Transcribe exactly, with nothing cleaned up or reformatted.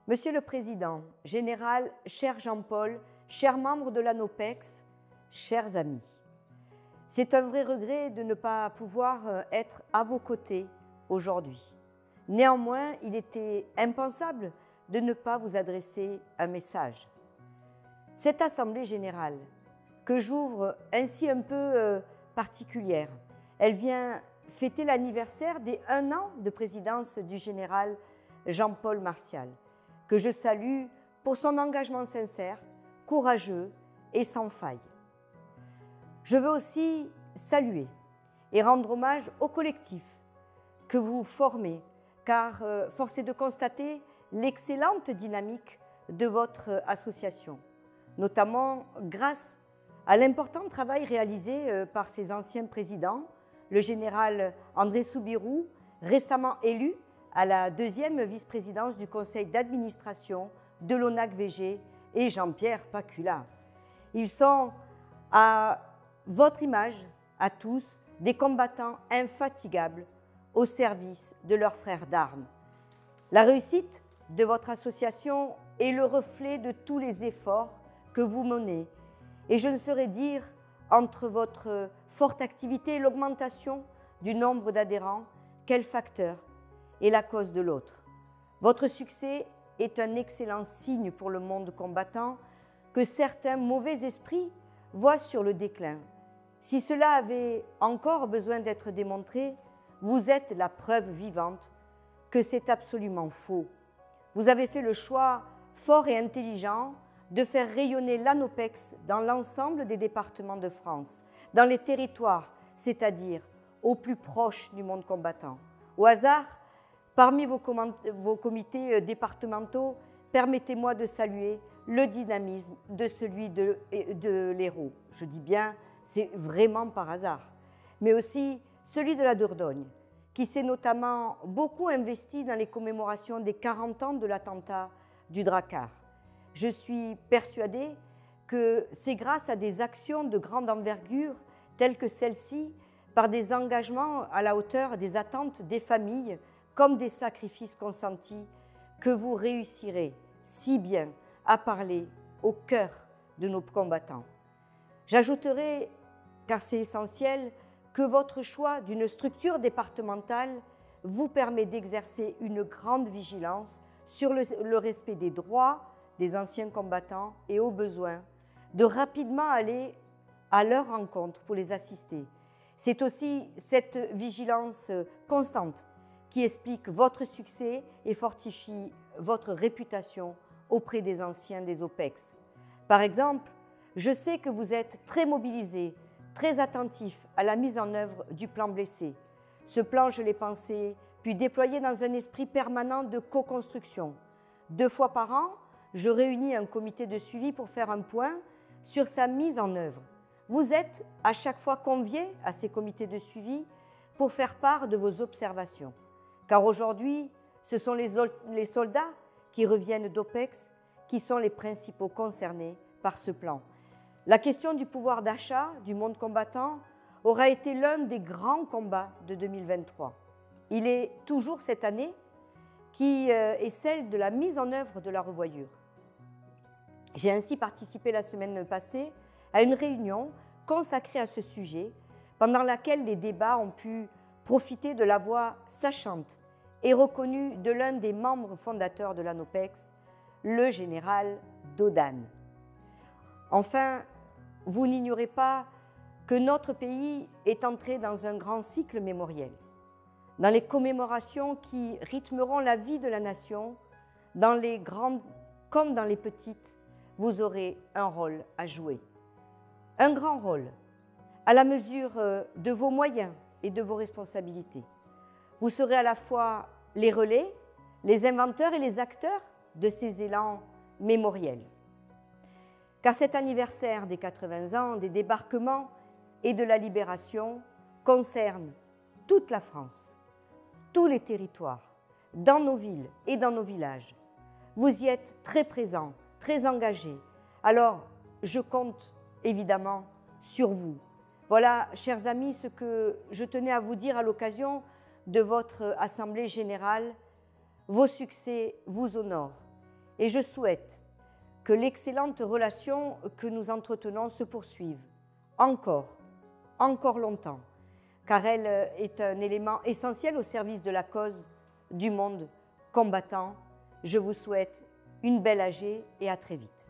Monsieur le Président, Général, cher Jean-Paul, chers membres de l'ANOPEX, chers amis, c'est un vrai regret de ne pas pouvoir être à vos côtés aujourd'hui. Néanmoins, il était impensable de ne pas vous adresser un message. Cette Assemblée générale, que j'ouvre ainsi un peu euh, particulière, elle vient fêter l'anniversaire des un an de présidence du général Jean-Paul Martial, que je salue pour son engagement sincère, courageux et sans faille. Je veux aussi saluer et rendre hommage au collectif que vous formez, car euh, force est de constater l'excellente dynamique de votre association, notamment grâce à l'important travail réalisé euh, par ses anciens présidents, le général André Soubirous, récemment élu à la deuxième vice-présidence du conseil d'administration de l'ONAC-V G, et Jean-Pierre Pacula. Ils sont, à votre image, à tous, des combattants infatigables au service de leurs frères d'armes. La réussite de votre association est le reflet de tous les efforts que vous menez, et je ne saurais dire, entre votre forte activité et l'augmentation du nombre d'adhérents, quel facteur est la cause de l'autre. Votre succès est un excellent signe pour le monde combattant que certains mauvais esprits voient sur le déclin. Si cela avait encore besoin d'être démontré, vous êtes la preuve vivante que c'est absolument faux. Vous avez fait le choix fort et intelligent de faire rayonner l'ANOPEX dans l'ensemble des départements de France, dans les territoires, c'est-à-dire au plus proche du monde combattant. Au hasard, parmi vos, vos comités départementaux, permettez-moi de saluer le dynamisme de celui de, de l'Hérault. Je dis bien, c'est vraiment par hasard. Mais aussi celui de la Dordogne, qui s'est notamment beaucoup investi dans les commémorations des quarante ans de l'attentat du Drakkar. Je suis persuadée que c'est grâce à des actions de grande envergure, telles que celle-ci, par des engagements à la hauteur des attentes des familles, comme des sacrifices consentis, que vous réussirez si bien à parler au cœur de nos combattants. J'ajouterai, car c'est essentiel, que votre choix d'une structure départementale vous permet d'exercer une grande vigilance sur le, le respect des droits des anciens combattants et au besoin de rapidement aller à leur rencontre pour les assister. C'est aussi cette vigilance constante qui explique votre succès et fortifie votre réputation auprès des anciens des OPEX. Par exemple, je sais que vous êtes très mobilisés, très attentifs à la mise en œuvre du plan blessé. Ce plan, je l'ai pensé, puis déployé dans un esprit permanent de co-construction. Deux fois par an, je réunis un comité de suivi pour faire un point sur sa mise en œuvre. Vous êtes à chaque fois conviés à ces comités de suivi pour faire part de vos observations. Car aujourd'hui, ce sont les, les soldats qui reviennent d'OPEX qui sont les principaux concernés par ce plan. La question du pouvoir d'achat du monde combattant aura été l'un des grands combats de deux mille vingt-trois. Il est toujours cette année qui est celle de la mise en œuvre de la revoyure. J'ai ainsi participé la semaine passée à une réunion consacrée à ce sujet, pendant laquelle les débats ont pu profiter de la voix sachante et reconnue de l'un des membres fondateurs de l'ANOPEX, le général Dodane. Enfin, vous n'ignorez pas que notre pays est entré dans un grand cycle mémoriel. Dans les commémorations qui rythmeront la vie de la nation, dans les grandes comme dans les petites, vous aurez un rôle à jouer. Un grand rôle, à la mesure de vos moyens et de vos responsabilités. Vous serez à la fois les relais, les inventeurs et les acteurs de ces élans mémoriels. Car cet anniversaire des quatre-vingts ans des débarquements et de la libération concerne toute la France, tous les territoires, dans nos villes et dans nos villages. Vous y êtes très présents, très engagés. Alors, je compte évidemment sur vous. Voilà, chers amis, ce que je tenais à vous dire à l'occasion de votre Assemblée générale. Vos succès vous honorent et je souhaite que l'excellente relation que nous entretenons se poursuive encore, encore longtemps, car elle est un élément essentiel au service de la cause du monde combattant. Je vous souhaite une belle A G et à très vite.